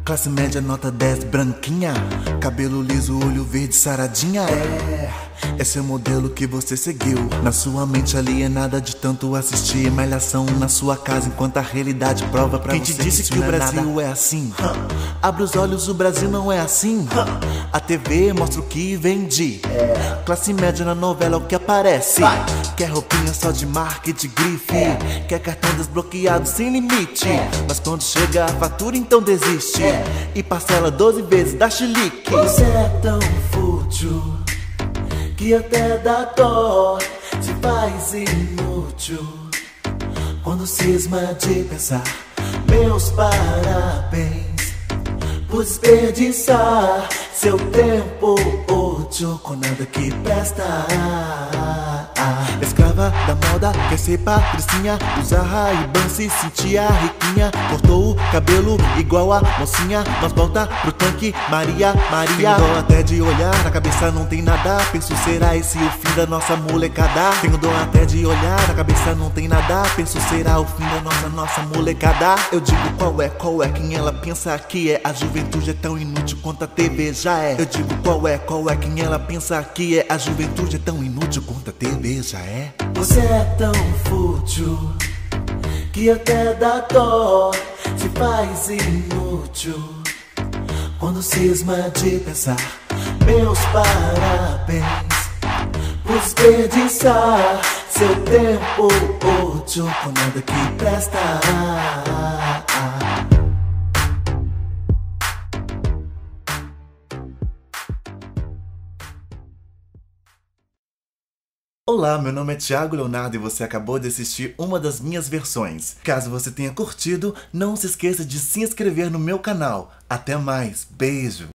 Classe média, nota 10, branquinha. Cabelo liso, olho verde, saradinha. Esse é o modelo que você seguiu. Na sua mente alienada de tanto assistir malhação na sua casa, enquanto a realidade prova pra você. Quem te disse que o Brasil é assim? Abre os olhos, o Brasil não é assim. A TV mostra o que vende. Classe média na novela é o que aparece. Quer roupinha só de marca e de grife. Quer cartão desbloqueado sem limite. Mas quando chega a fatura então desiste e parcela 12 vezes da chilique. Você é tão fútil que até dá dó, se faz inútil quando cisma de pensar. Meus parabéns por desperdiçar seu tempo útil com nada que presta. Escrava da moda, quer ser patricinha, usa Ray-Ban, se sentia riquinha. Cortou o cabelo igual a mocinha, mas volta pro tanque, Maria, Maria. Tenho dó até de olhar, na cabeça não tem nada. Penso, será esse o fim da nossa molecada? Tenho dó até de olhar, na cabeça não tem nada. Penso, será o fim da nossa molecada? Eu digo qual é, quem ela pensa que é? A juventude é tão inútil quanto a TV já é. Eu digo qual é, quem ela pensa que é? A juventude é tão inútil quanto a TV já é. Você é tão fútil que até dá dó, se faz inútil quando cisma de pensar. Meus parabéns por desperdiçar seu tempo útil com nada que presta. Olá, meu nome é Thiago Leonardo e você acabou de assistir uma das minhas versões. Caso você tenha curtido, não se esqueça de se inscrever no meu canal. Até mais, beijo!